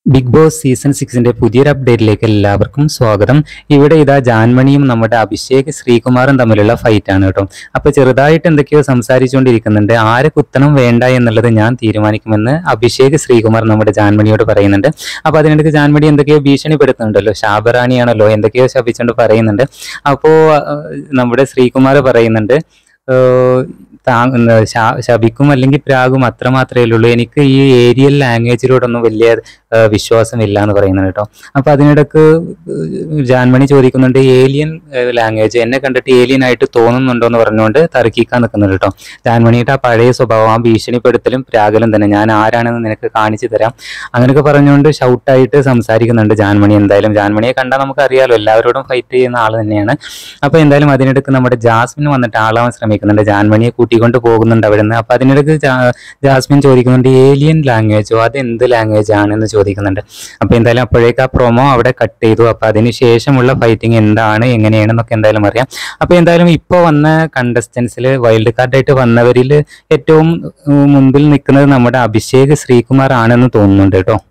Big boss season 6 പുതിയൊരു അപ്ഡേറ്റിലേക്ക് എല്ലാവർക്കും സ്വാഗതം. ഇവിടെ ഇതാ ജാൻമണിയും നമ്മുടെ അഭിഷേക് ശ്രീകുമാറും തമ്മിലുള്ള ഫൈറ്റ് ആണ് കേട്ടോ. അപ്പൊ ചെറുതായിട്ട് എന്തൊക്കെയോ സംസാരിച്ചുകൊണ്ടിരിക്കുന്നുണ്ട്. ആരെ കുത്തണം വേണ്ട എന്നുള്ളത് ഞാൻ തീരുമാനിക്കുമെന്ന് അഭിഷേക് ശ്രീകുമാർ നമ്മുടെ ജാൻമണിയോട് പറയുന്നുണ്ട്. അപ്പൊ അതിനിടയ്ക്ക് ജാൻമണി എന്തൊക്കെയോ ഭീഷണിപ്പെടുത്തുന്നുണ്ടല്ലോ, ശാബറാണിയാണല്ലോ എന്തൊക്കെയോ ശപിച്ചുകൊണ്ട് പറയുന്നുണ്ട്. അപ്പോ നമ്മുടെ ശ്രീകുമാർ പറയുന്നുണ്ട്, ശപിക്കും അല്ലെങ്കിൽ പ്രാകും അത്രമാത്രമേ ഉള്ളൂ, എനിക്ക് ഈ ഏരിയൽ ലാംഗ്വേജിലോടൊന്നും വലിയ വിശ്വാസമില്ല എന്ന് പറയുന്നുണ്ട് കേട്ടോ. അപ്പൊ അതിനിടക്ക് ജാൻമണി ചോദിക്കുന്നുണ്ട്, ഏലിയൻ ലാംഗ്വേജ് എന്നെ കണ്ടിട്ട് ഏലിയൻ ആയിട്ട് തോന്നുന്നുണ്ടോ എന്ന് പറഞ്ഞുകൊണ്ട് തർക്കിക്കാൻ നിൽക്കുന്നുണ്ട് കേട്ടോ. ജാൻമണിയുടെ ആ പഴയ സ്വഭാവം, ആ ഭീഷണിപ്പെടുത്തലും പ്രാകലും തന്നെ, ഞാൻ ആരാണെന്ന് നിനക്ക് കാണിച്ചു തരാം അങ്ങനെയൊക്കെ പറഞ്ഞുകൊണ്ട് ഷൗട്ടായിട്ട് സംസാരിക്കുന്നുണ്ട് ജാൻമണി. എന്തായാലും ജാൻമണിയെ കണ്ടാൽ നമുക്ക് അറിയാലോ, എല്ലാവരോടും ഫൈറ്റ് ചെയ്യുന്ന ആൾ തന്നെയാണ്. അപ്പൊ എന്തായാലും അതിനിടക്ക് നമ്മുടെ ജാസ്മിൻ വന്നിട്ട് ആളാവാൻ ശ്രമിക്കുന്നുണ്ട്, ജാൻമണിയെ കൂട്ടിക്കൊണ്ട് പോകുന്നുണ്ട് അവിടെ നിന്ന്. അപ്പൊ അതിനിടക്ക് ജാസ്മിൻ ചോദിക്കുന്നുണ്ട്, ഏലിയൻ ലാംഗ്വേജോ അത് എന്ത് ലാംഗ്വേജ് ആണെന്ന് ചോദിക്കുന്നുണ്ട്. അപ്പൊ എന്തായാലും അപ്പോഴേക്ക് ആ പ്രൊമോ അവിടെ കട്ട് ചെയ്തു. അപ്പൊ അതിനുശേഷമുള്ള ഫൈറ്റിംഗ് എന്താണ് എങ്ങനെയാണെന്നൊക്കെ എന്തായാലും അറിയാം. അപ്പൊ എന്തായാലും ഇപ്പോൾ വന്ന കണ്ടസ്റ്റൻസിൽ വൈൽഡ് കാർഡായിട്ട് വന്നവരിൽ ഏറ്റവും മുമ്പിൽ നിൽക്കുന്നത് നമ്മുടെ അഭിഷേക് ശ്രീകുമാർ ആണെന്ന് തോന്നുന്നുണ്ട് കേട്ടോ.